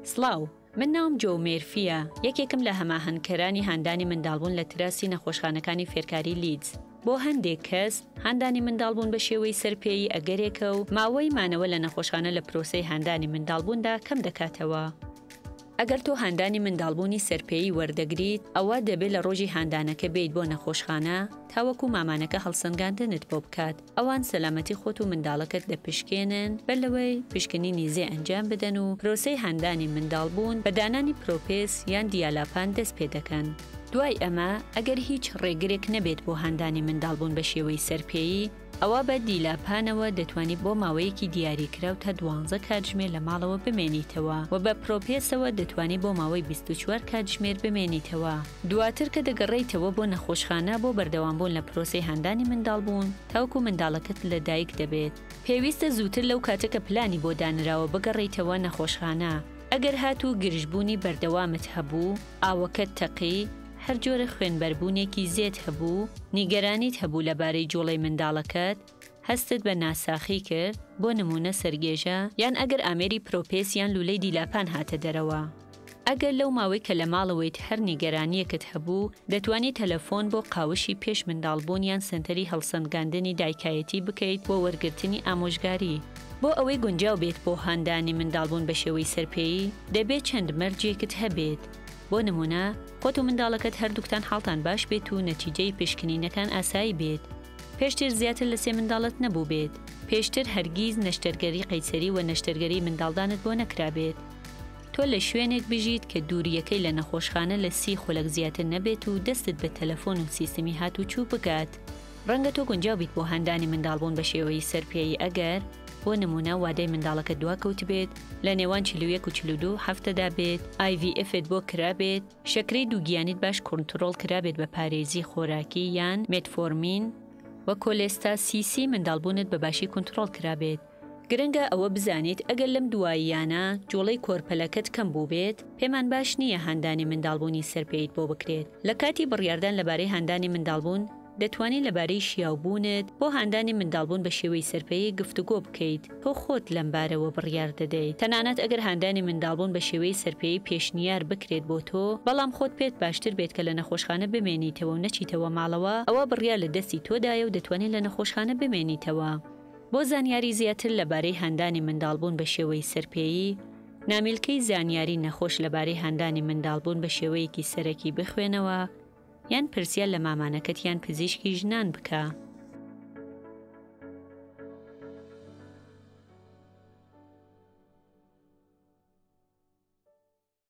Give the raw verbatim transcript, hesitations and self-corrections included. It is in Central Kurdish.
سڵاو، من ناوم جۆ مێرفیە، یەکێکم لە هەماهەنگکەرانی هاندانی منداڵبوون لە تراسی نەخۆشخانەکانی فێرکاری لیدز. بۆ هەندێک کەس هاندانی منداڵبوون بە شێوەی سەرپێیی ئەگەرێکە و ماوەی مانەوە لە نەخۆشخانە لە پرۆسەی هاندانی منداڵبووندا کەم دەکاتەوە. ئەگەر تۆ هاندانی منداڵبوونی سەرپێیی وەردەگریت، ئەوە دەبێت لە ڕۆژی هاندانەکە بێیت بۆ نەخۆشخانە تاوەکو مامانەکە هەڵسەنگاندنت بۆ بکات. ئەوان سەلامەتی خۆت و منداڵەکەت دەپشکێنن بەر لەوەی پشکنی نیزێ ئەنجام بدەن و پرۆسەی هاندانی منداڵبوون بە دانانی پرۆپێس یان دیالاپان دەست پێ دەکەن. دوای ئەمە ئەگەر هیچ ڕێگرێک نەبێت بۆ هاندانی منداڵبوون بە شێوەی سەرپێیی، ئەوە بە دیلاپانەوە دەتوانیت بۆ ماوەیەکی دیاریکراو تا دوانزە کاتژمێر لە ماڵەوە بمێنیتەوە و بە پرۆپێسەوە دەتوانیت بۆ ماوەی بیست و چوار کاتژمێر بمێنیتەوە. دواتر کە دەگەڕێیتەوە بۆ نەخۆشخانە بۆ بەردەوامبوون لە پرۆسەی هاندانی منداڵبوون تاوەکو منداڵەکەت لەدایک دەبێت. پێویستە زووتر لەو کاتەکە پلانی بۆ دانراوە بگەڕێیتەوە نەخۆشخانە. ئەگەر هاتوو گرژبوونی بەردەوامت هەبوو، ئاوەکەت تەقی، هەر جۆرە خوێنبەربوونێکی زێت هەبوو، نیگەرانیت هەبوو لەبارەی جوڵەی منداڵەکەت، هەستت بە ناساخی کرد، بۆ نمونە سەرگێژە، یان ئەگەر ئامێری پرۆپێس یان لولەی دیلاپان هاتە دەرەوە. ئەگەر لەو ماوەی کە لە ماڵەوەیت هەر نیگەرانیەکت هەبوو، دەتوانیت تەلەفۆن بۆ قاوشی پێش منداڵبوون یان سنتەری هەڵسەنگاندنی دایکایەتی بکەیت بۆ وەرگرتنی ئامۆژگاری. بۆ ئەوەی گونجاو بێت بۆ هاندانی منداڵبوون بە شێوەی سەرپێیی، دەبێت چەند مەرجێکت هەبێت. بۆ نمونە، خۆت و منداڵەکەت هەردووکتان حاڵتان باش بێت و نەتیجەی پشکنینەکان ئاسایی بێت. پێشتر زیاتر لە سێ منداڵت نەبوو بێت. پێشتر هەرگیز نەشتەرگەری قەیسەری و نەشتەرگەری منداڵدانت بۆ نەکرابێت. تۆ لە شوێنێک بژیت کە دووریەکەی لە نەخۆشخانە لە سی خولەک زیاتر نەبێت و دەستت بە تەلەفۆن و سیستمی هاتوچوو بکات. ڕەنگە تۆ گونجاو بیت بۆ هاندانی منداڵبوون بە شێوەی سەرپێیی ئەگەر بۆ نمونە وادەی منداڵەکە دواکەوت بێت، لە نێوان چل و یەک و چل و دوو هەفتەدا بێت، ئای ڤی ئەفت بۆ کرابێت، شەکرەی دووگیانیت باش کۆنتڕۆڵ کرابێت بە پارێزی خۆراکی یان مێتفۆرمین و کۆلێستاسیسی منداڵبوونت بەباشی کۆنتڕۆڵ کرابێت. گرنگە ئەوە بزانیت ئەگەر لەم دواییانە جوڵەی کۆرپەلەکەت کەم بوو بێت، پێمان باش نییە هاندانی منداڵبوونی سەرپێیت بۆ بکرێت. لە کاتی بڕیاردان لەبارەی هاندانی منداڵبوون، دەتوانیت لەبارەی شیاوبوونت بۆ هاندانی منداڵبوون بە شێوەی سەرپێیی گفتوگۆ بکەیت. تۆ خۆت لەم بارەوە بڕیار دەدەیت. تەنانەت ئەگەر هاندانی منداڵبوون بە شێوەی سەرپێیی پێشنیار بکرێت بۆ تۆ، بەڵام خۆت پێت باشتر بێت کە لە نەخۆشخانە بمێنیتەوە و نەچیتەوە ماڵەوە، ئەوە بڕیار لە دەستی تۆدایە و دەتوانیت لە نەخۆشخانە بمێنیتەوە. بۆ زانیاری زیاتر لەبارەی هاندانی منداڵبوون بە شێوەی سەرپێیی، نامیلکەی زانیاری نەخۆش لەبارەی هاندانی منداڵبوون بە شێوەیەکی سەرەکی بخوێنەوە، یان پرسیار لە مامانەکەت یان پزیشکی ژنان بکە.